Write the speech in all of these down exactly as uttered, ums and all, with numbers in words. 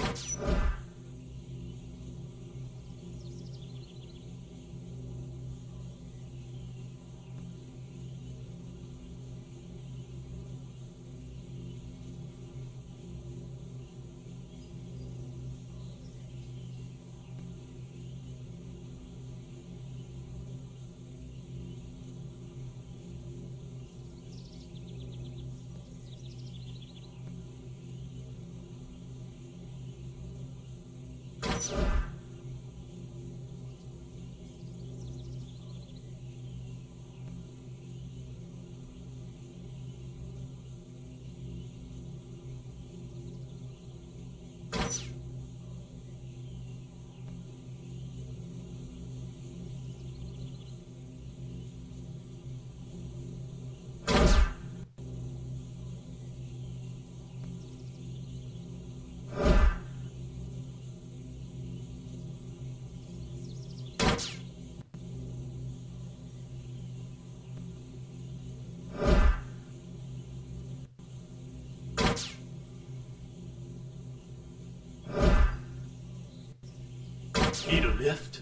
Need a lift?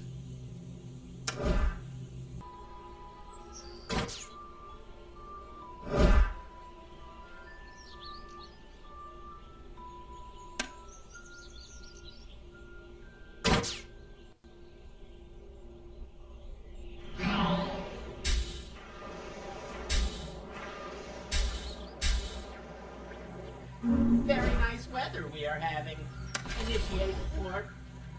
Very nice weather we are having. Initiate report.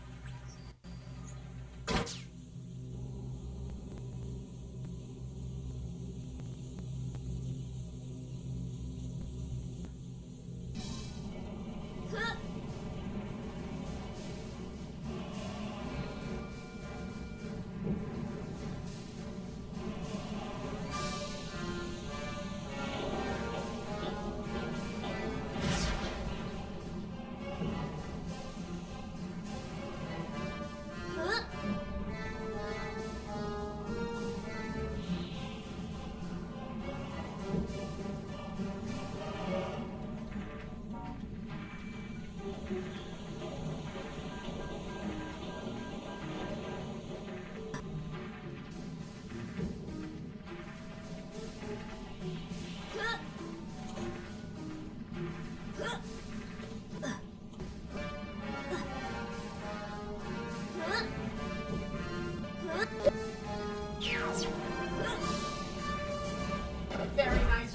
Very nice.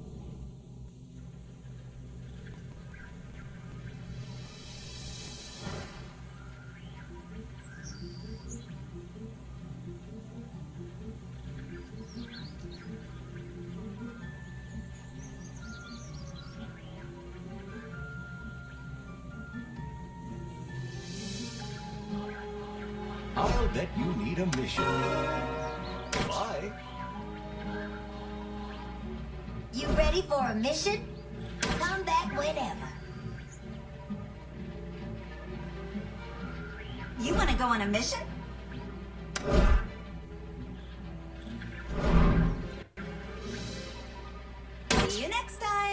I'll bet you need a mission. Bye. You ready for a mission? Come back whenever. You want to go on a mission? See you next time.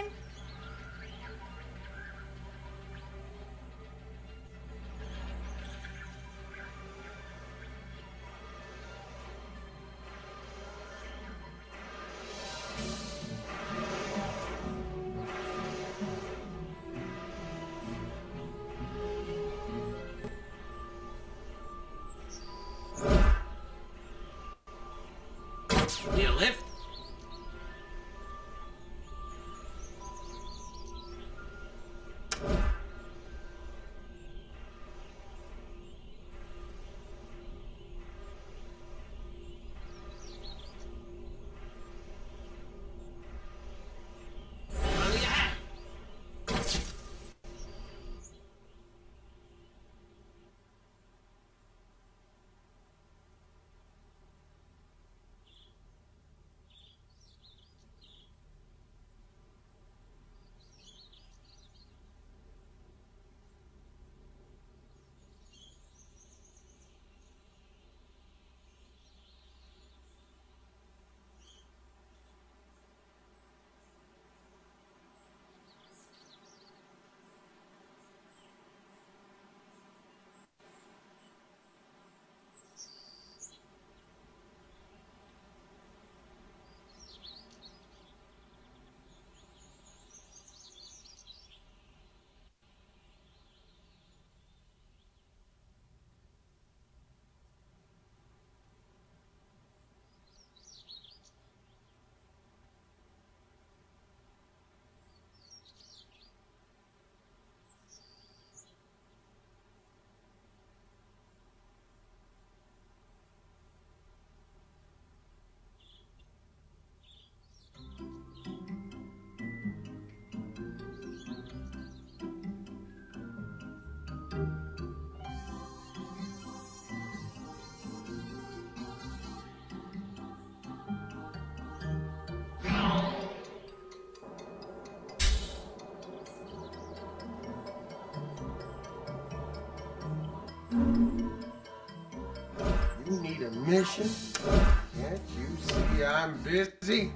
need a mission? Can't you see I'm busy?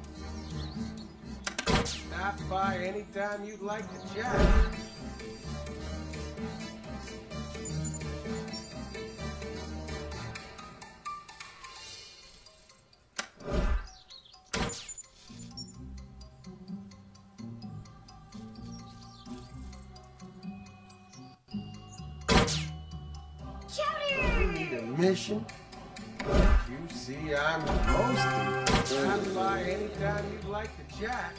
Stop by anytime you'd like to chat. You need a mission? You see, I'm hosting. Stop by anytime you'd like to chat.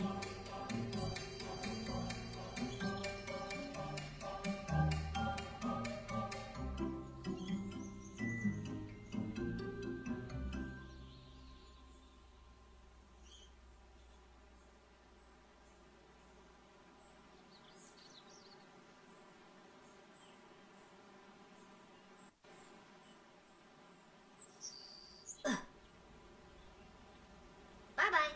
Bye-bye.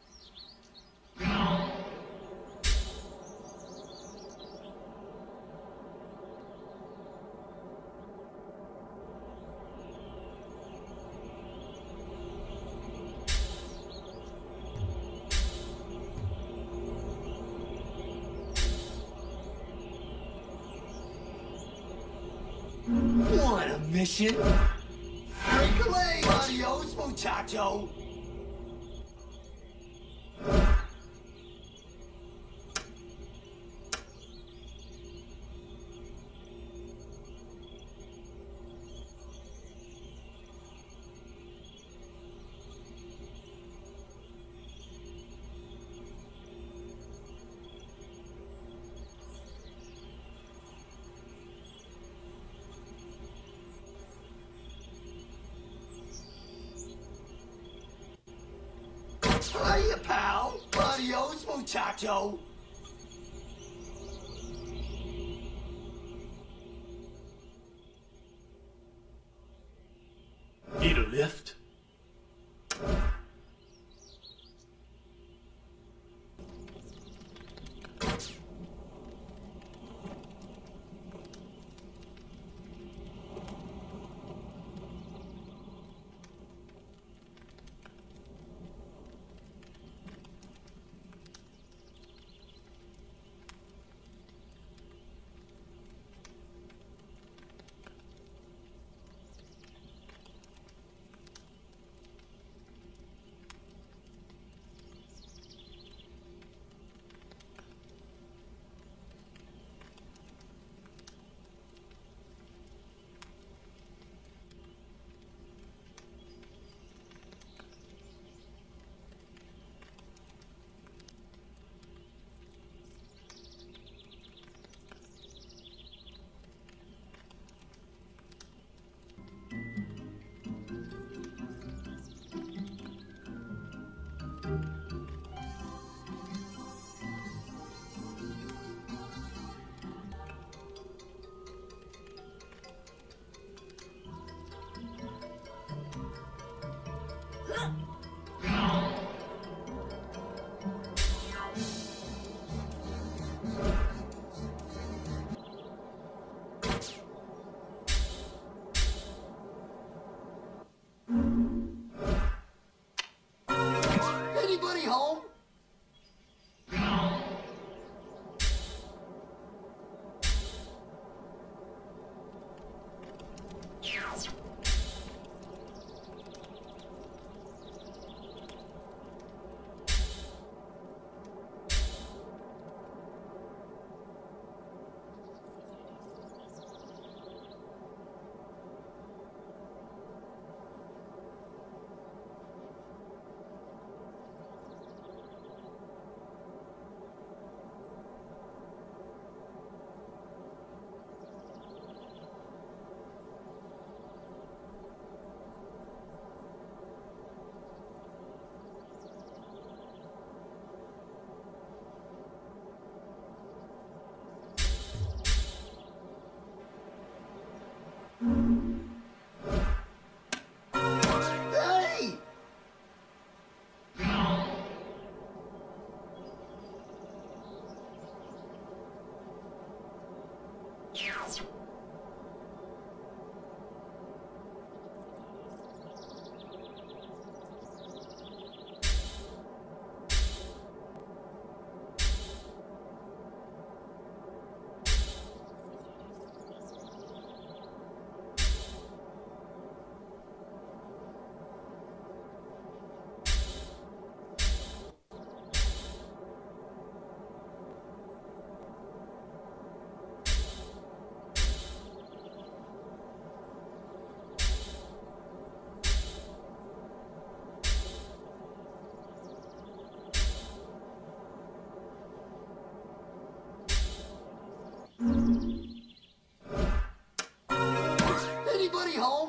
Want a mission? Break away, adios, muchacho! Hiya, pal! Adios, muchacho! Need a lift? Anybody home? home?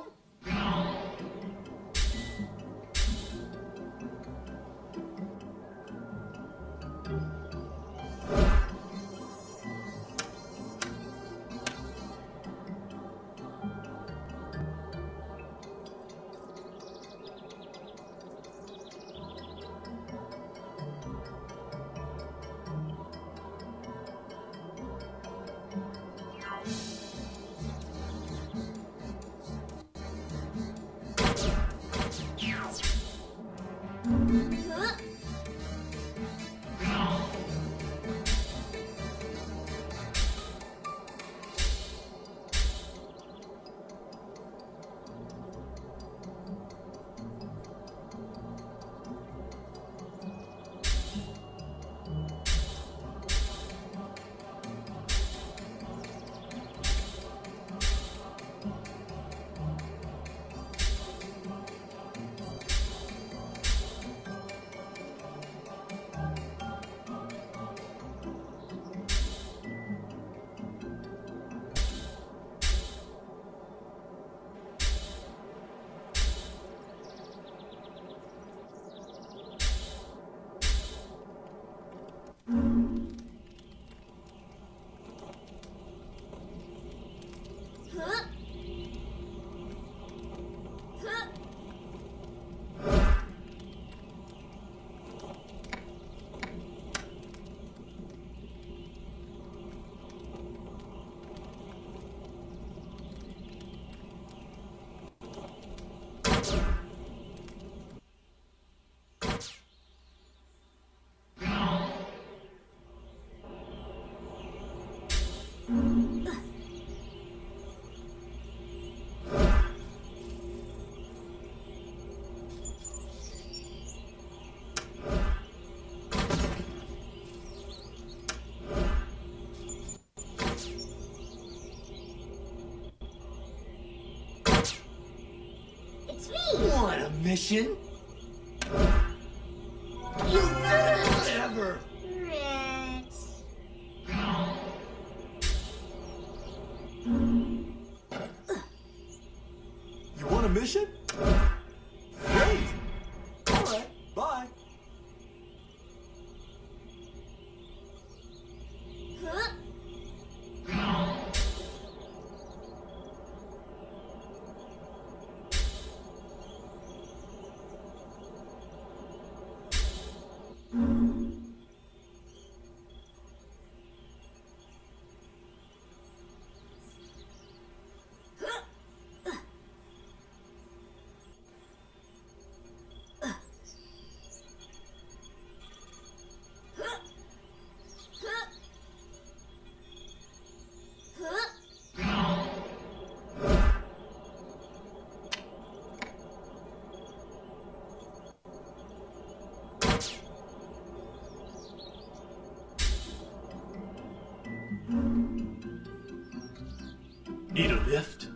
Want a mission? You did it! Whatever! Rex. You want a mission? Great! Alright, bye. Need a lift?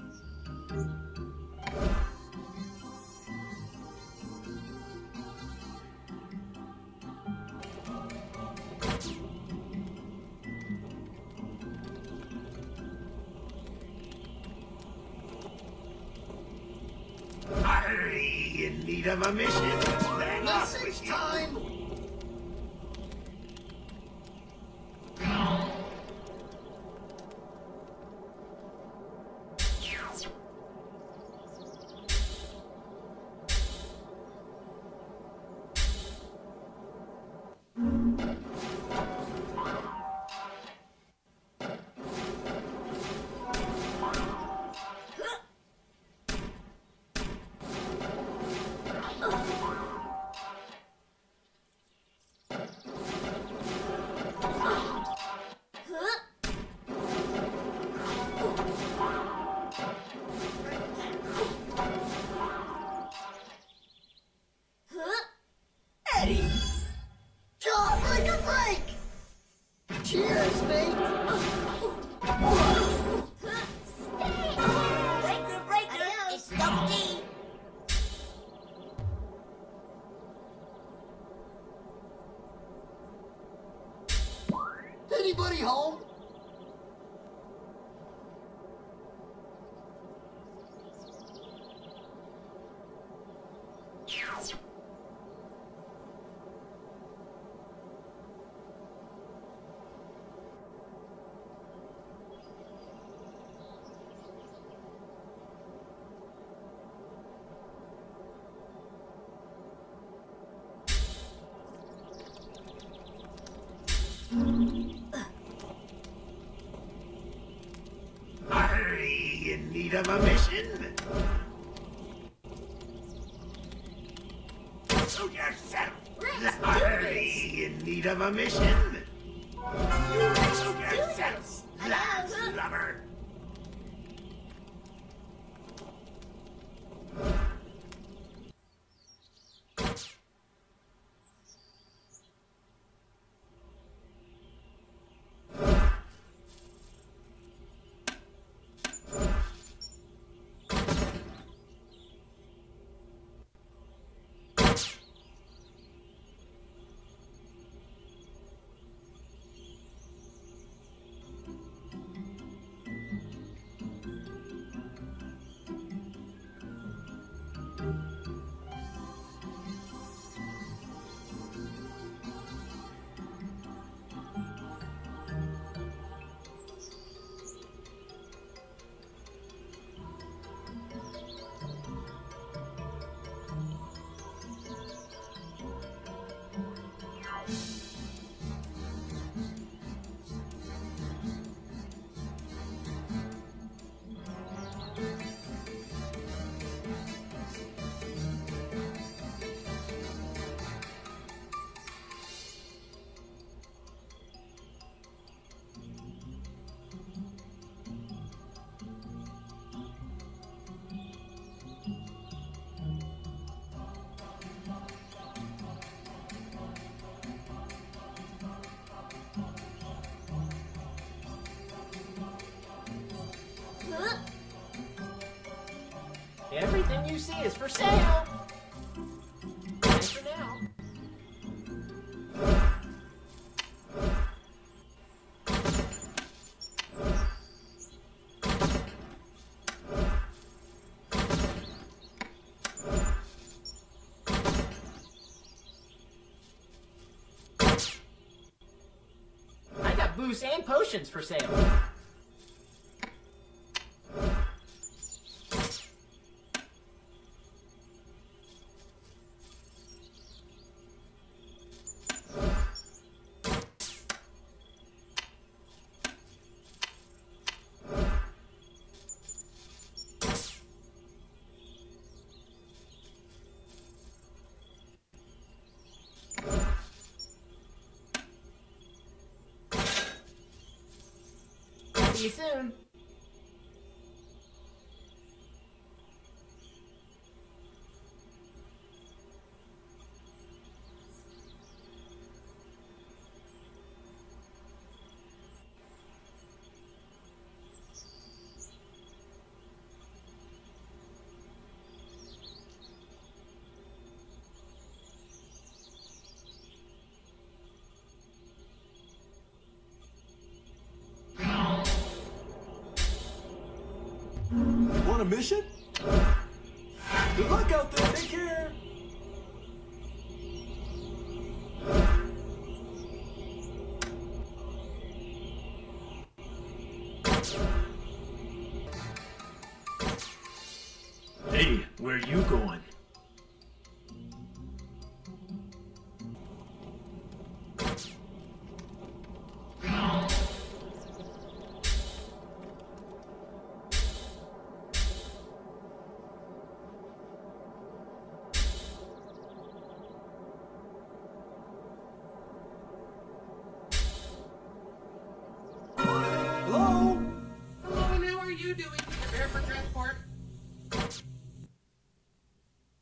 Are you in need of a mission? Then off with Message you. time! Eddie! Jaw, break a break! Cheers, mate! Breaker, breaker, it's Stumpy. Anybody home? Are you in need of a mission? Suit yourself. Are you in need of a mission? Suit yourself, last lover. Everything you see is for sale. And for now. I got booze and potions for sale. See you soon. Want a mission? Good luck out there. Take care. Hey, where you going? Hello? Hello, and how are you doing? Prepare for transport.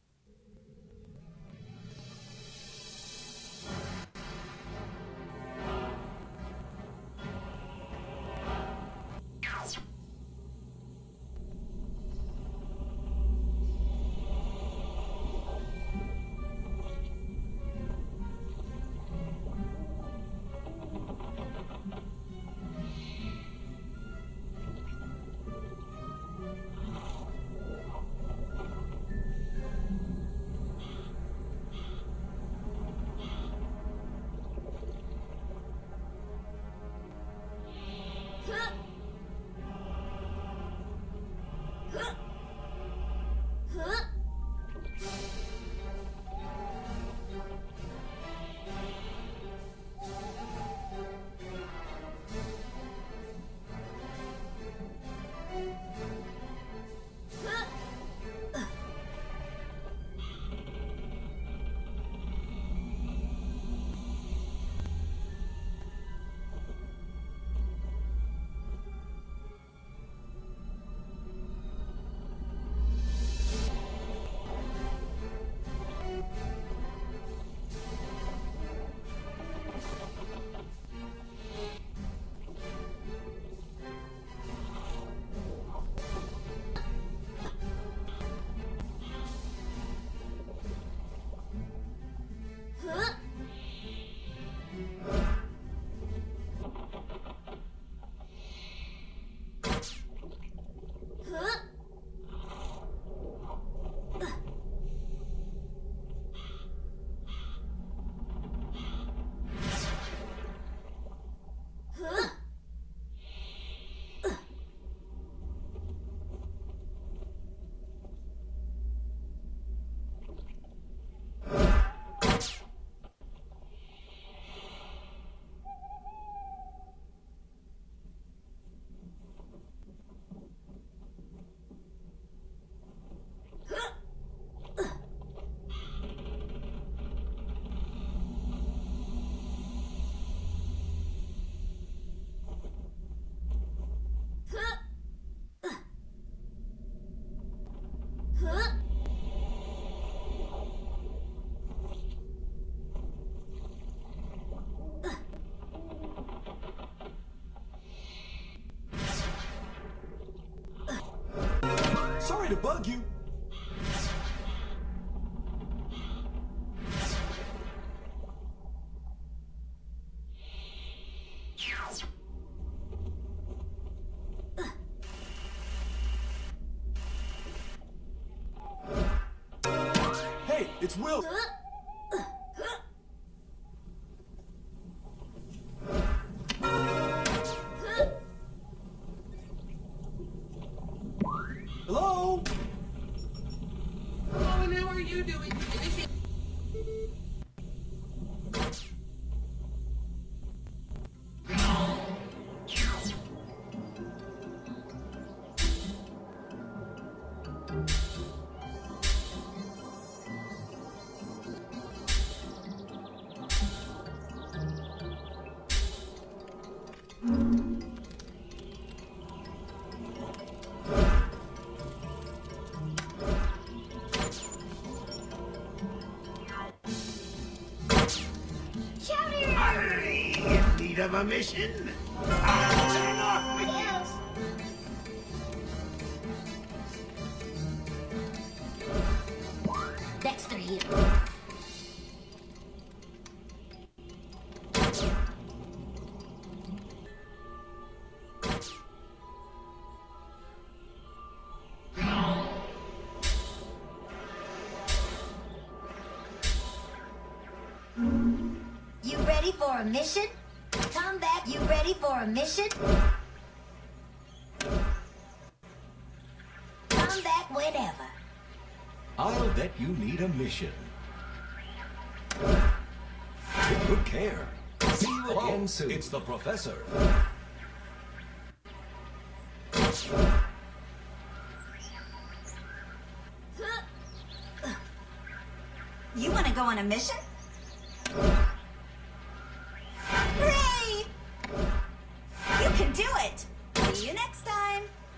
Sorry to bug you. Hey, it's Will. Hello? Hello, and how are you doing? In need of a mission? I'll turn off with you. Dexter here. You ready for a mission? Come back. You ready for a mission? Come back whenever. I'll bet you need a mission. Take good care. See you again soon. It's the professor. You want to go on a mission? Hooray! You can do it! See you next time!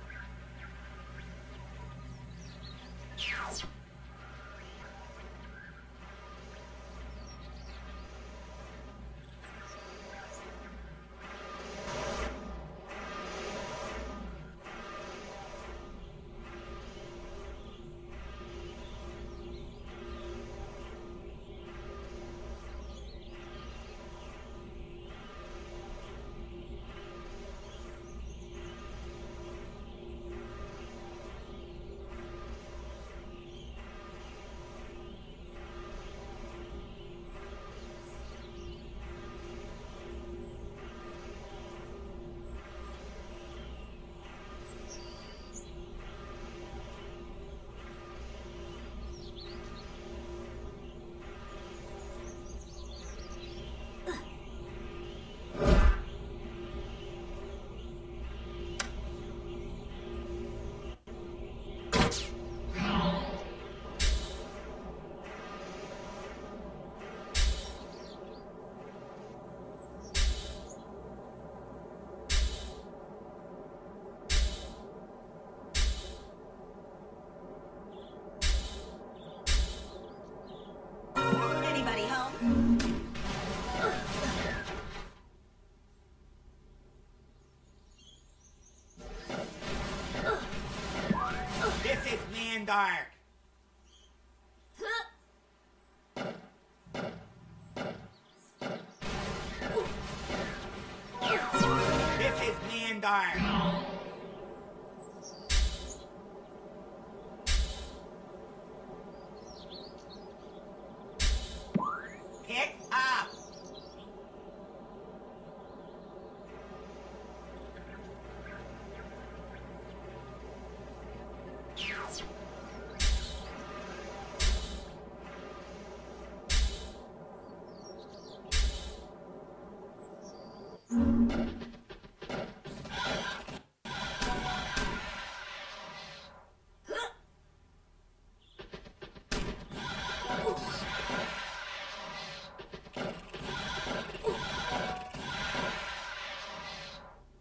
Anybody home? This is Mandark. This is Mandark. Pick up.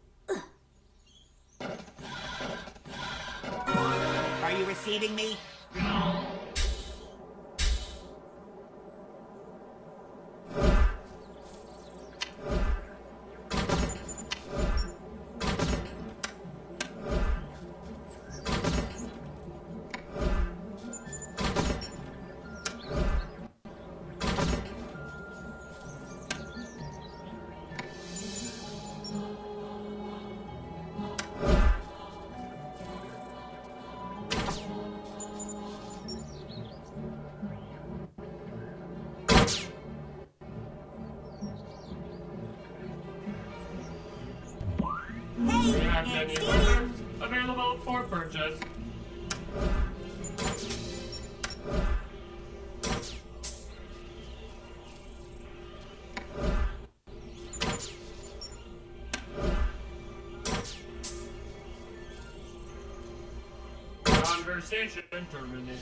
Are you receiving me? We have many weapons available for purchase. Conversation terminated.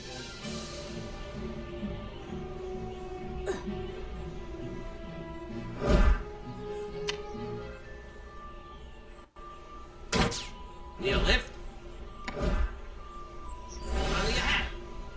Need a lift? What'll you have?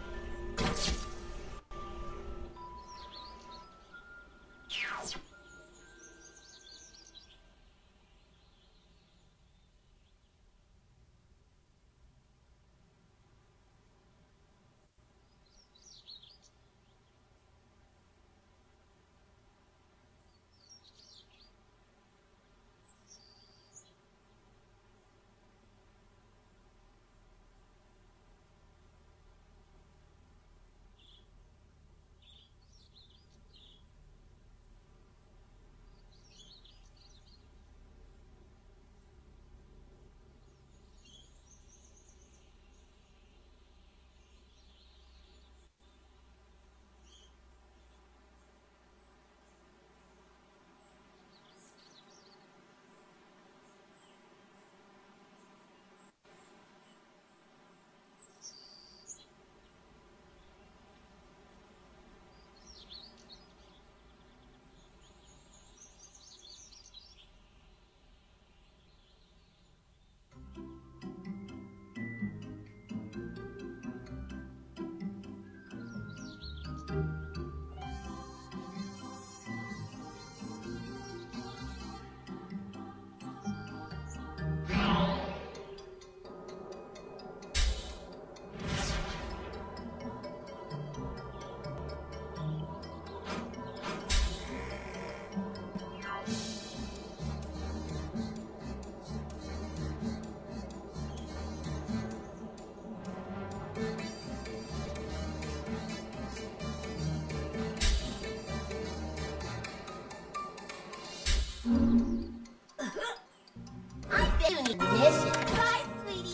I bet you need mission. Bye, sweetie.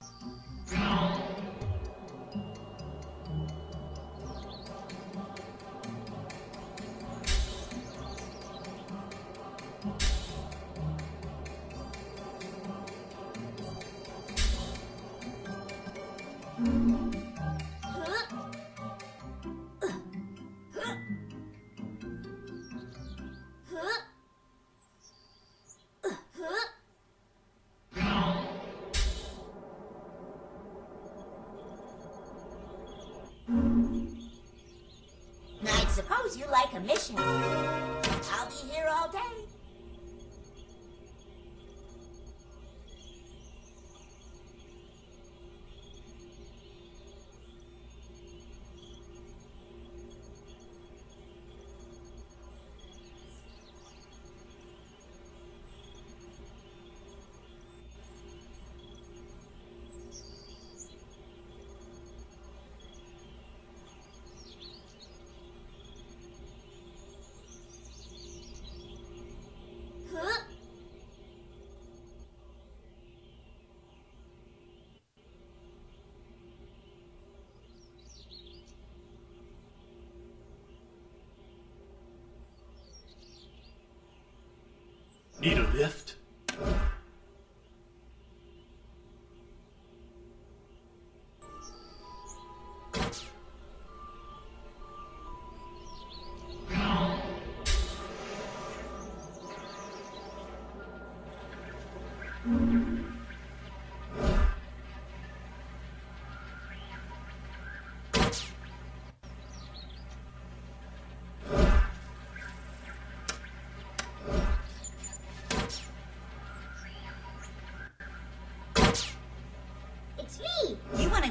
I suppose you like a mission. I'll be here all day. Need a lift?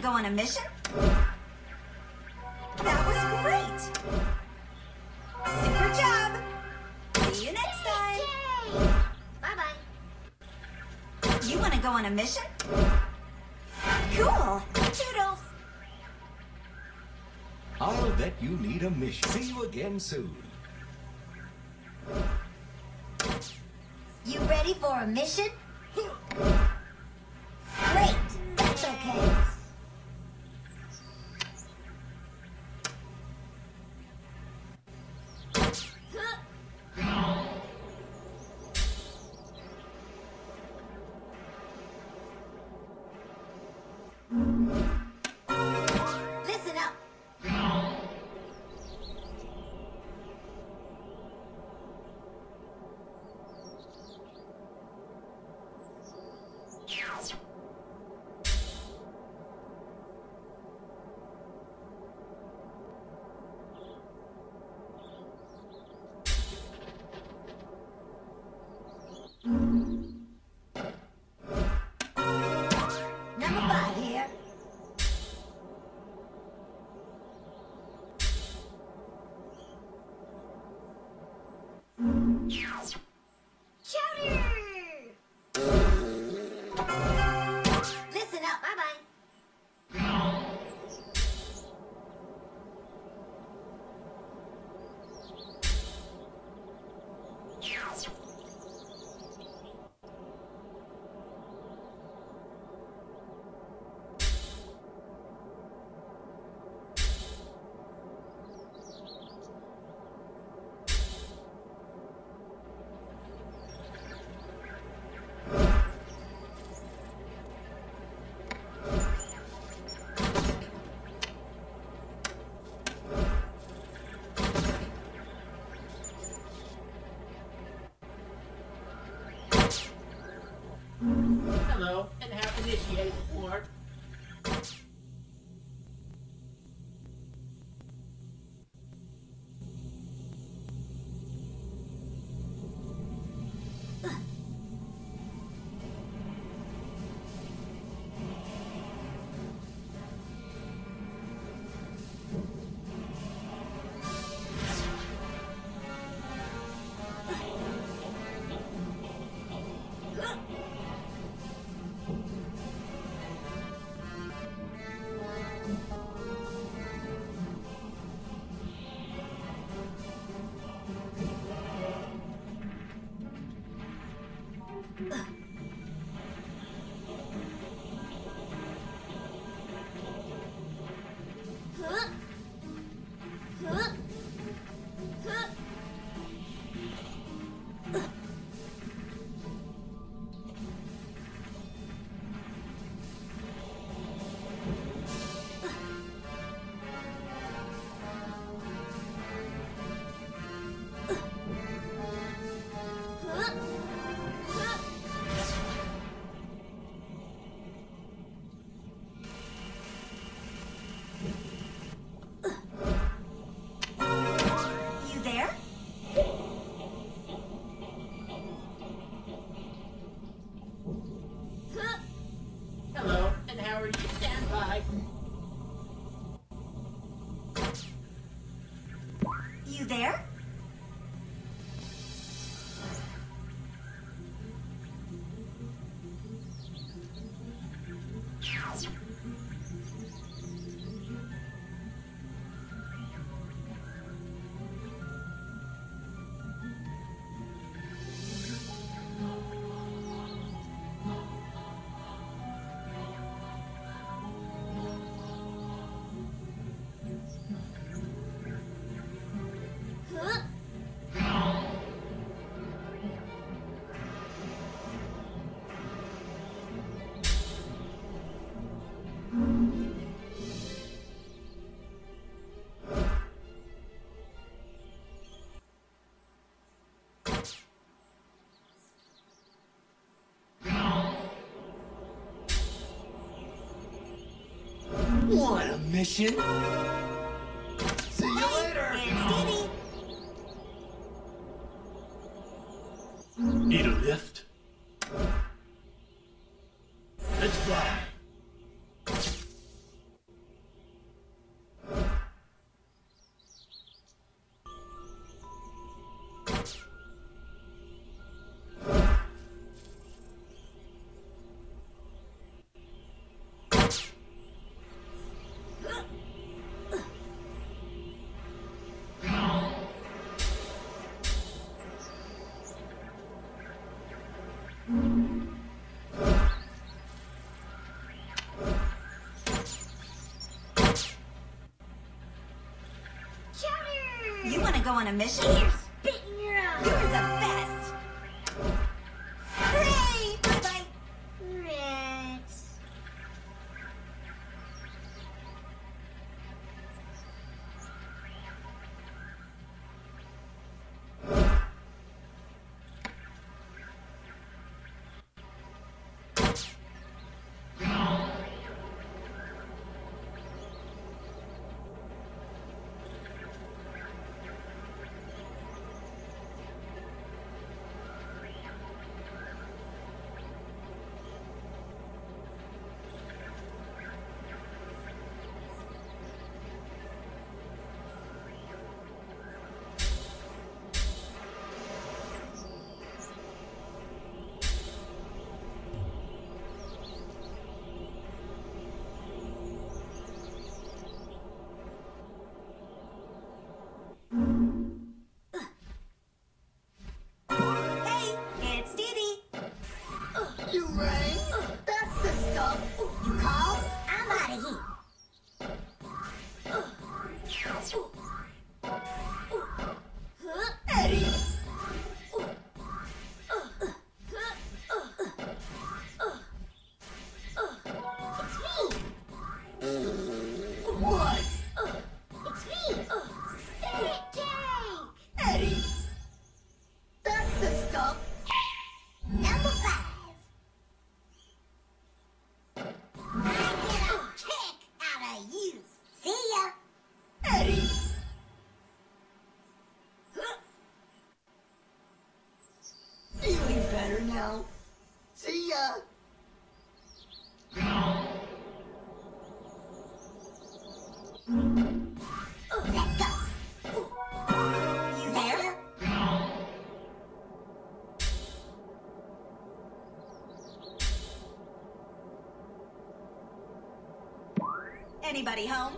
go on a mission? That was great! Super job! See you next time! Bye-bye. You want to go on a mission? Cool! Toodles! I'll bet you need a mission. See you again soon. You ready for a mission? Great. That's okay. Listen up. Number five here. Chowder! Listen up. Bye-bye. Hello, and have initiated war. You there? Hello, and how are you? Stand by. You there? Want a mission? See you later. It's Stevie. Need a lift? Let's fly. You want to go on a mission? Here, spit in your eye. You're the best. Hooray! Bye-bye. Rex. Hey, it's Dee Dee. You rang? That's the stuff. You called? I'm out of here. Eddie. What? It's me. Stick Tank. Eddie. That's the stuff. Number five. I get a kick out of you. See ya. Eddie. Feeling better now. See ya. Let's go. You there? Anybody home?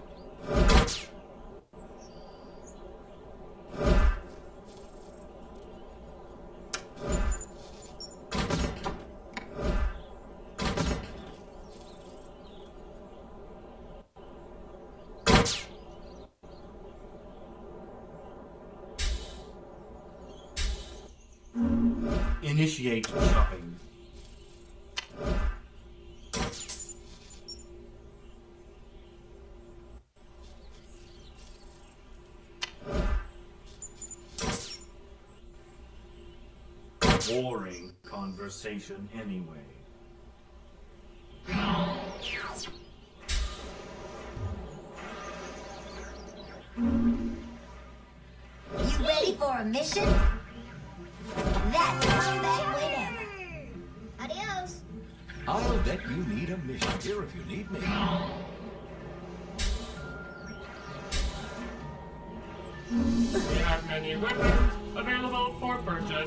Initiate shopping. Boring conversation anyway. You ready for a mission? That's combat whenever. Adios. I'll bet you need a mission. Here if you need me. We have many weapons available for purchase.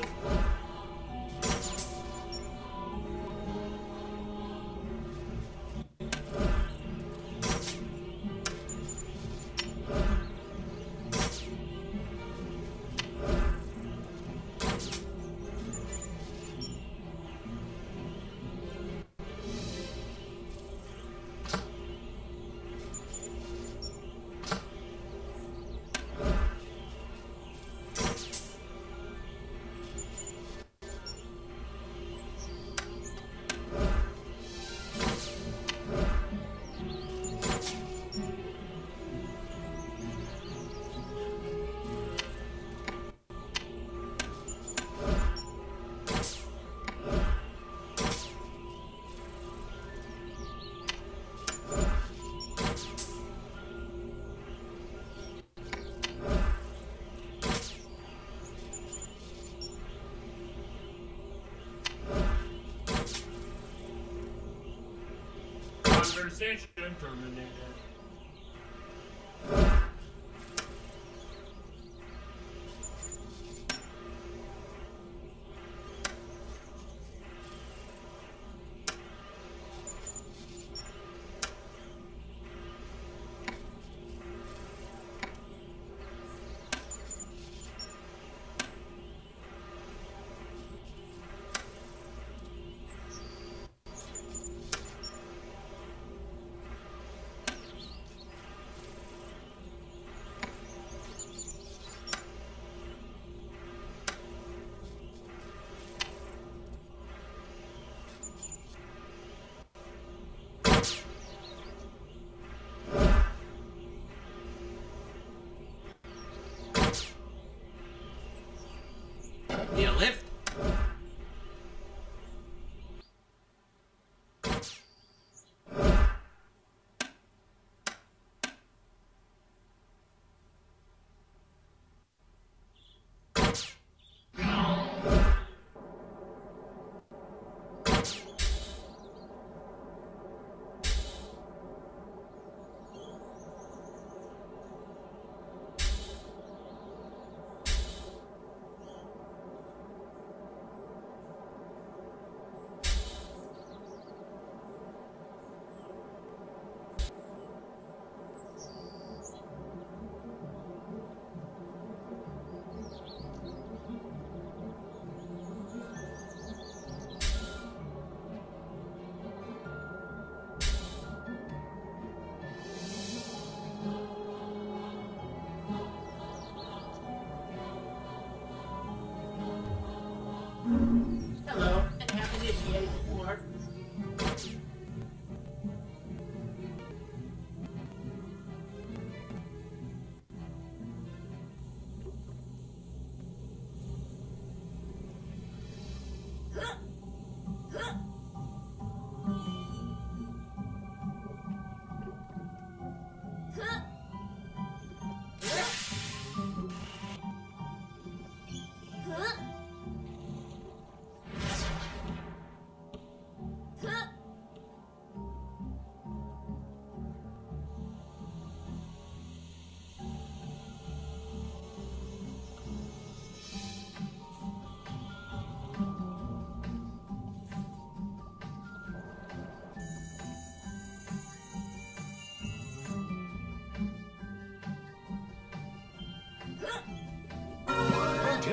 Conversation terminated.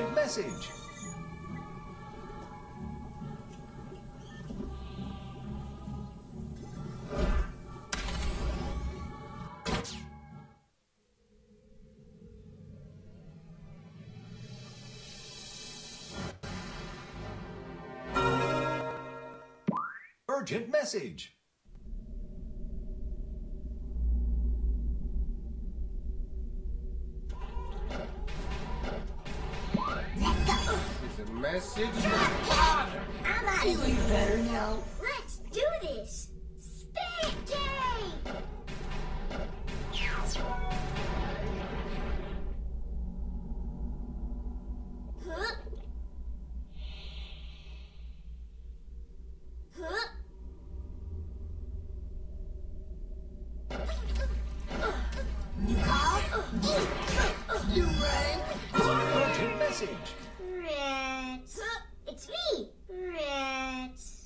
Urgent message. Urgent message. It's a message. I'm out of here. You better know. Let's do this. Speed game. Huh? Huh? You called? You rang? Urgent message. Rats. It's me, Rats.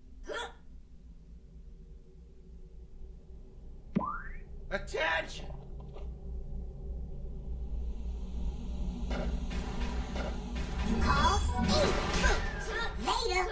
Attention! You called? Later.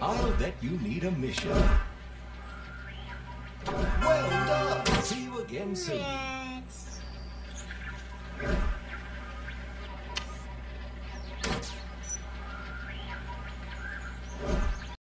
I'll bet you need a mission. Well done. See you again soon.